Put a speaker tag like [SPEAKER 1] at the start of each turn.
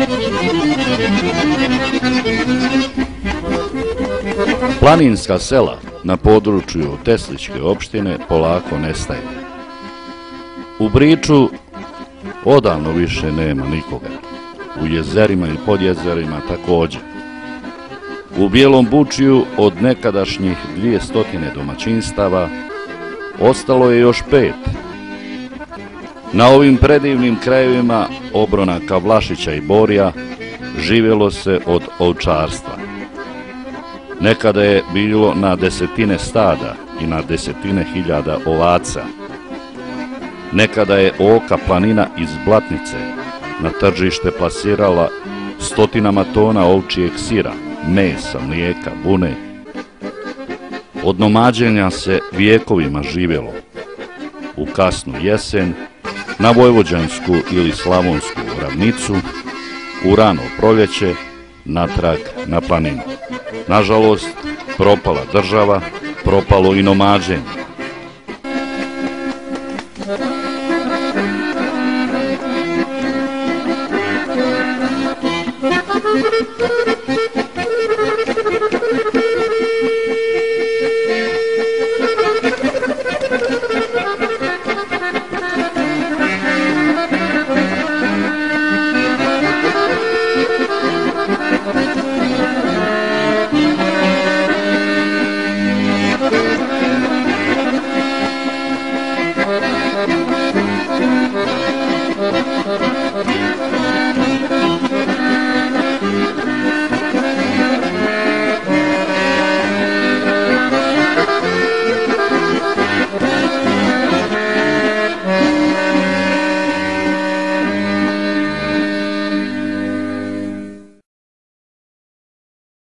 [SPEAKER 1] Planinska sela na području Teslićke opštine polako nestaje. U Briču odavno više nema nikoga. U jezerima i podjezerima također. U Bijelom Bučiju od nekadašnjih 200 domaćinstava ostalo je još 5. Na ovim predivnim krajevima obronaka Vlašića i Borja živjelo se od ovčarstva. Nekada je bilo na desetine stada i na desetine hiljada ovaca. Nekada je Oka planina iz Blatnice na tržište plasirala stotinama tona ovčijeg sira, mesa, mlijeka, bune. Od nomađenja se vijekovima živjelo. U kasnu jesen, na vojvođansku ili slavonsku ravnicu, u rano proljeće, natrag na planinu. Nažalost, propala država, propalo i nomađenje.